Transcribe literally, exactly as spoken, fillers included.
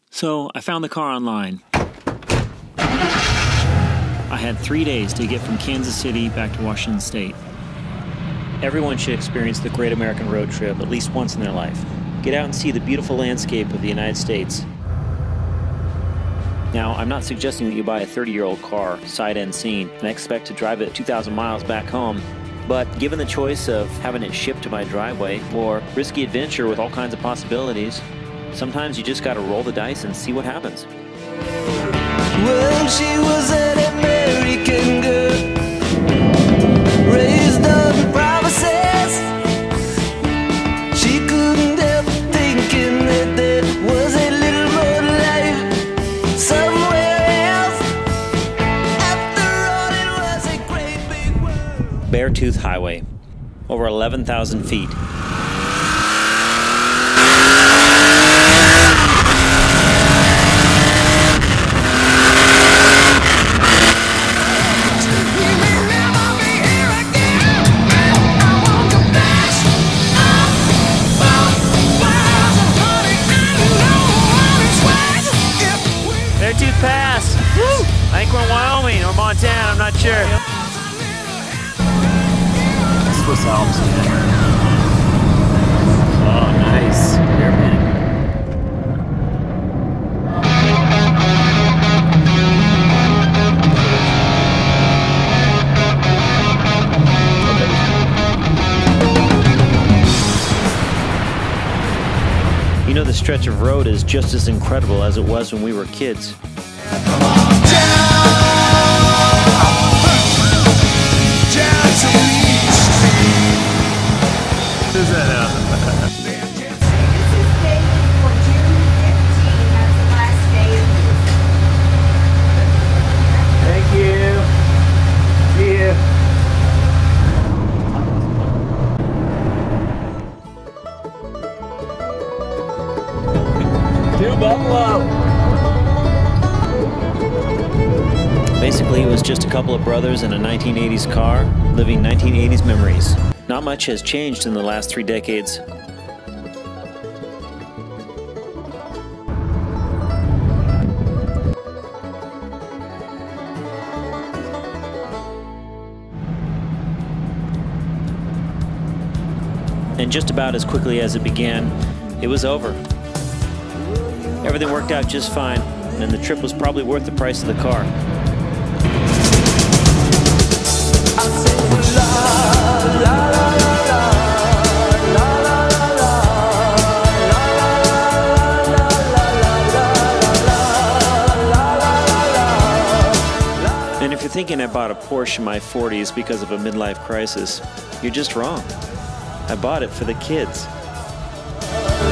So I found the car online. I had three days to get from Kansas City back to Washington State. Everyone should experience the Great American Road Trip at least once in their life. Get out and see the beautiful landscape of the United States. Now, I'm not suggesting that you buy a thirty-year-old car, sight unseen, and expect to drive it two thousand miles back home. But given the choice of having it shipped to my driveway or risky adventure with all kinds of possibilities, sometimes you just gotta roll the dice and see what happens. Well, she was an American girl, raised on promises. She couldn't help thinking that there was a little more life somewhere else. After all, it was a great big world. Beartooth Highway, over eleven thousand feet. Beartooth Pass! Woo! I think we're in Wyoming or Montana, I'm not sure. Swiss Alps, man. Oh, nice. Airplane. You know, the stretch of road is just as incredible as it was when we were kids. Who's that now? Thank you. See you. To Buffalo. Basically, it was just a couple of brothers in a nineteen eighties car, living nineteen eighties memories. Not much has changed in the last three decades. And just about as quickly as it began, it was over. Everything worked out just fine, and the trip was probably worth the price of the car. And if you're thinking I bought a Porsche in my forties because of a midlife crisis, you're just wrong. I bought it for the kids.